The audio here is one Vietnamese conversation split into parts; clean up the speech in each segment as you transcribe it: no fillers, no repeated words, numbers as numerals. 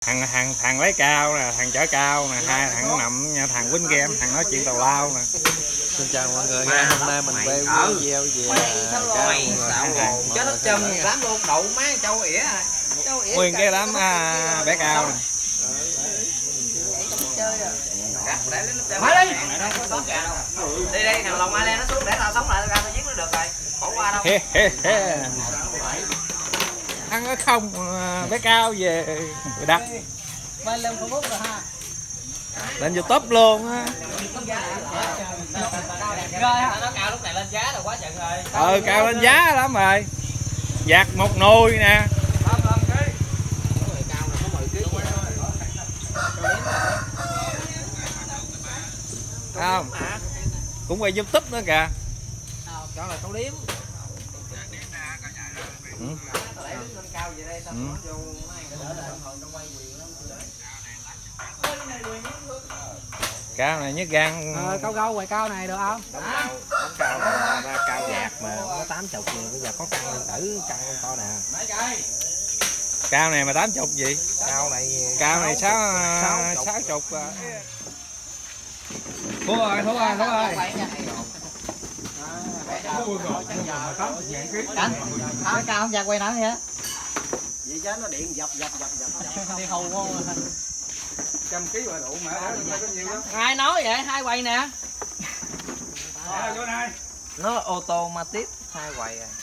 thằng lấy cao nè, thằng chở cao nè, hai thằng nằm nha, thằng quýnh game, thằng nói chuyện tào lao nè. Xin chào mọi người nha, hôm nay mình quay video về chết hết trơn đám luôn đậu má châu ỉa nguyên cái đám bé cao nè. Mới đi đi thằng lòng ai lên nó xuống để tao sống lại ra tao giết nó được rồi, bỏ qua đâu. Ăn nó không bé cao về đặt lên Facebook rồi ha, lên YouTube luôn á. rồi nó cao lúc này lên giá là quá chừng rồi. Cao lên giá lắm rồi, giặt một nồi nè. Không cũng quay YouTube nữa kìa. Đó là tao điếm. Cao này nhức gan. Cao gâu ngoài cao này được không? Đóng cao là ra cao dạt mà có 80 nghìn, bây giờ có căng điện tử căng to nè. Cao này mà 80 gì? Cao này 60. Thua rồi. Cái cao không ra quay nổi vậy? vậy chứ nó điện dập Đi hù không? 100 kg là đủ mà có nhiều lắm. Ai nói vậy? Hai quay nè. Vô này. nó automatic hai quầy rồi.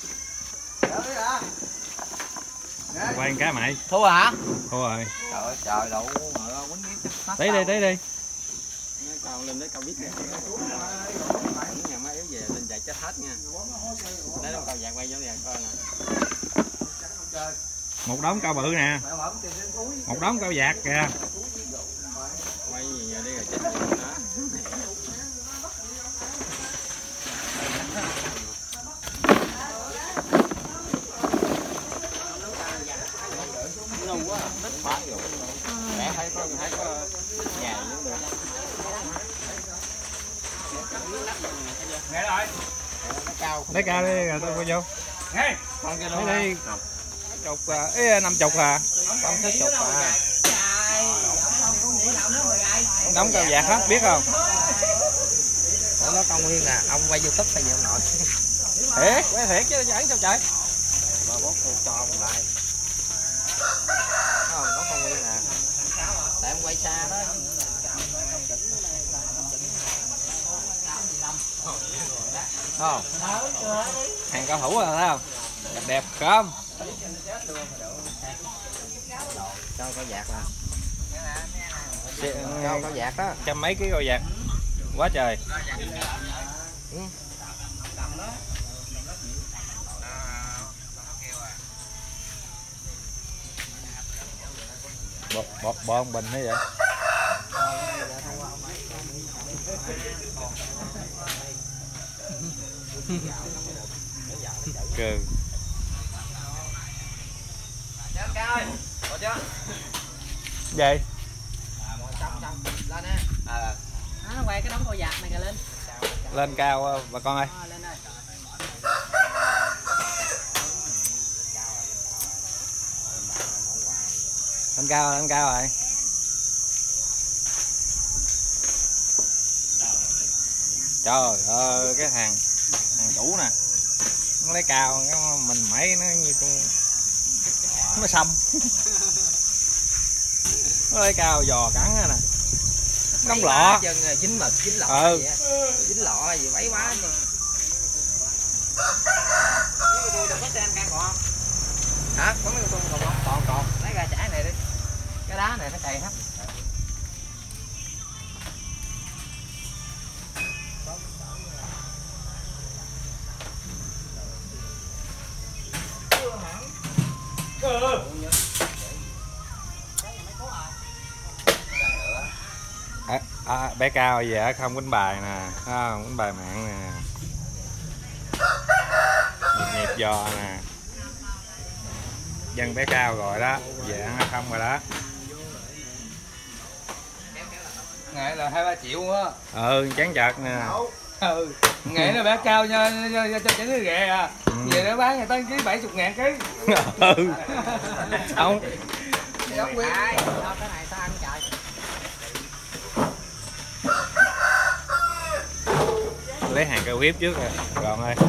Quay cái mày. Thua hả? Thua rồi. Trời ơi trời đủ mà quýnh biết chắc Tí đi. cao lên đấy cao biết kìa. Nhà máy yếu về lên chạy chết hết nha. Đấy đâu cao vàng quay giống vậy coi nè. Một đống cao bự nè. Một đống cao vạt kìa. Quay gì giờ đi rồi chết đó. Lâu quá, thích phải rồi. Mẹ thấy có nhà nữa được. Nghe rồi. Cao. Lấy cao đi rồi tôi vô. Nghe. Con kia Lấy đi. Chục 50 à. Không thích chục à. Đóng cao vạt hết biết không? Ủa nó công nguyên à, ông quay YouTube bây giờ ông nội. Thiệt, quay thiệt chứ giỡn sao trời. Mà bố tôi cho mình lại. Nó công nguyên à. Tại em quay xa đó. Không. Hàng cao thủ rồi thấy không? Đẹp không? Cho có vạt nè. Cho có vạt đó. Trăm mấy ký cao vạt. Quá trời. Ừ. Bột bình hay vậy? Cừ. Vậy? Lên nè. Nó quay cái đống cao vạt này kìa lên. Lên cao bà con ơi. Lên đây. Lên cao rồi. Trời ơi cái hàng chủ nè. Nó lấy cao mình mấy nó như con nó xăm. Nó lấy cao giò cắn nè. Đóng lọ. Chân dính mực, dính lọ Ừ. vậy. Dính lọ gì bấy quá luôn. Đừng có xem can còn. Hả? Có mấy con còn không? Còn. Lấy ra chải này đi. Cái đá này nó cày hết. Bé cao vậy không quýnh bài nè, không quýnh bài mạng nè, nhịp giò nè, dân bé cao rồi đó, về ăn không rồi đó. Nghệ là 2-3 triệu á. Chán chợt nè. Nghệ nó bé cao cho chén nước ghẹ à. Về nó bán người ta ký 70.000 ký. Không. gốc nguyên. Sao cái này sao ăn trời. Lấy hàng cao hiếp trước rồi gòn ơi.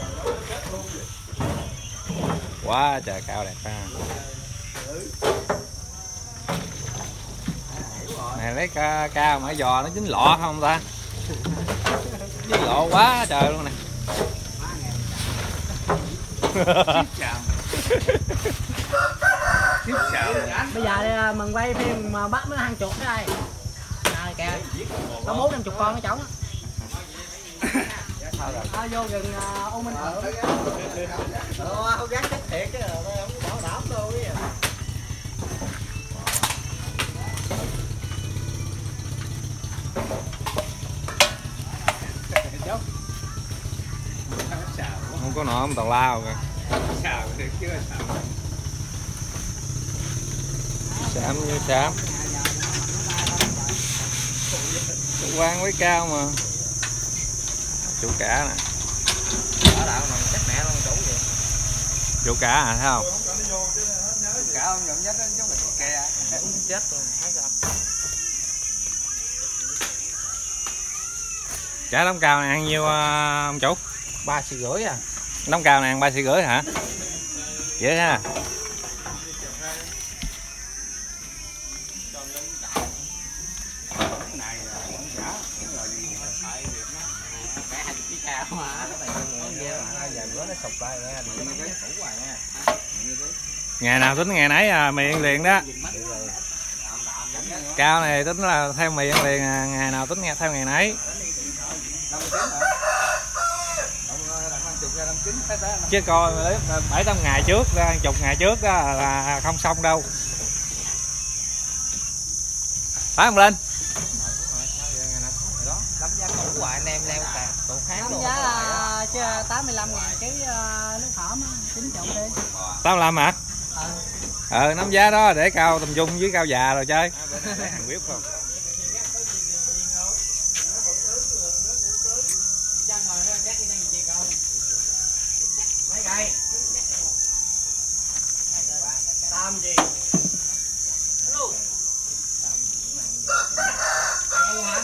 Quá trời cao đẹp ha. Này lấy cao mà giò nó dính lọ không ta? Dính lọ quá trời luôn nè. Bây giờ mình quay phim mà bắt nó ăn chuột đó đây. Rồi kìa. Có 450 con nó trống. Vô rừng U Minh Thượng. Không gắn chết thiệt chứ không có bảo đảm đâu cái. Không có nọ không tàu lao kìa. Xám như xám. Quan với cao mà. Chủ cả nè. Ở đạo mà chắc mẹ luôn chủ vậy. Chủ cả à thấy không? Cả ông nhận nhất giống mình kè. Chết luôn, thấy sao? Chả đóng cao này ăn nhiêu ông chủ? 3,5 triệu à. Đóng cao này ăn 3,5 triệu hả? Dễ ha. Ngày nào tính ngày nấy à, mì ăn liền đó. Cao này tính là theo mì ăn liền à, ngày nào tính theo ngày nấy. Chứ coi 7-8 ngày trước, 10 ngày trước đó là không xong đâu. Phải không Linh? Lắm giá cũ hoài anh em leo tạt tụt kháng luôn. Giá chứ 85.000 ký nước hổm 90 đi. 85 hả? Nắm giá đó để cao tầm trung với cao già rồi chơi. Để hàng quyết không? Mấy cây. Tam gì? Luôn. Hả?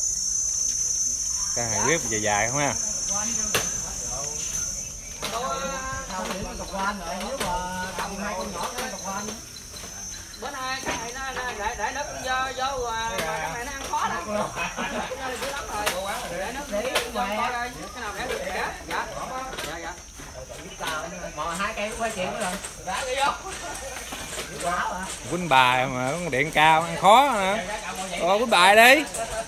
Cái hàng quyết dài dài không ha? Bữa nay cái này nó để nước vô mà cái này nó ăn khó lắm. Dữ lắm rồi. Để nước để vô coi coi cái nào để được thì cá. Dạ. Dạ. Mà 2 cây quay chuyện rồi. Đá đi vô. Quýnh bài mà điện cao ăn khó nữa. Quýnh bài đi.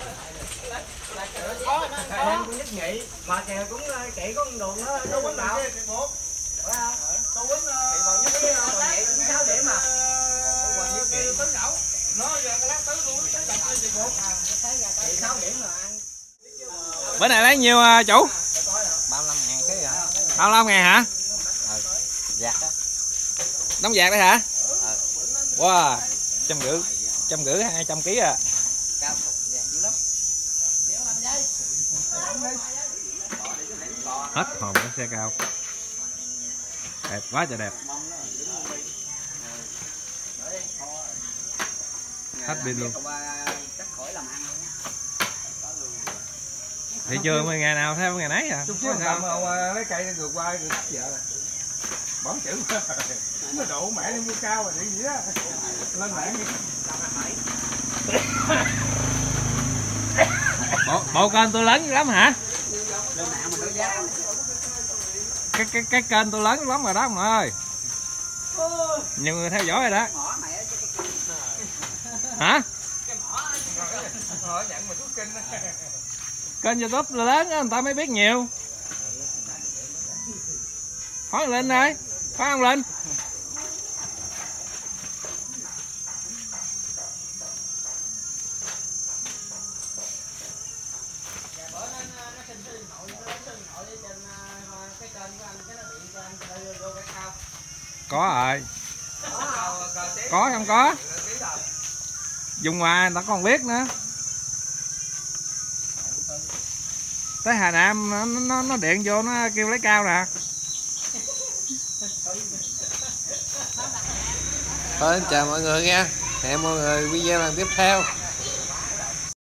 Đang cũng nhất nhị mà kìa cũng chị có con đường nó quýnh nào. Tôi quýnh vậy cũng 6 điểm mà. Tứ nhậu. Nó giờ cái lát tứ tôi quýnh tới chọc lên chị buộc. 6 điểm là ăn. Bữa này lấy nhiêu chủ? 35.000 ký hả? 35.000 hả? Dạt đó. Đóng dạt đấy hả? Wow, 150, 200 kg à. Cao dạt dữ lắm. Hết hồn cái xe cao. Đẹp quá trời đẹp. Hết pin luôn. Thị trường mà ngày nào theo ngày nấy à? Chút xíu lấy cây đi ngược qua rồi vợ. Bấm chữ. Nó độ mẹ đi mua cao rồi điện gì đó. Lên mạng đi. Bộ kênh tôi lớn lắm hả? Cái kênh tôi lớn lắm rồi đó ông ơi. Nhiều người theo dõi rồi đó. Hả? Kênh YouTube lớn đó, người ta mới biết nhiều. Hỏi lên đây, phải không Linh? Có rồi. Có không có? Dùng ngoài người ta còn biết nữa. Tới Hà Nam nó điện vô nó kêu lấy cao nè. Thôi chào mọi người nha, hẹn mọi người video lần tiếp theo.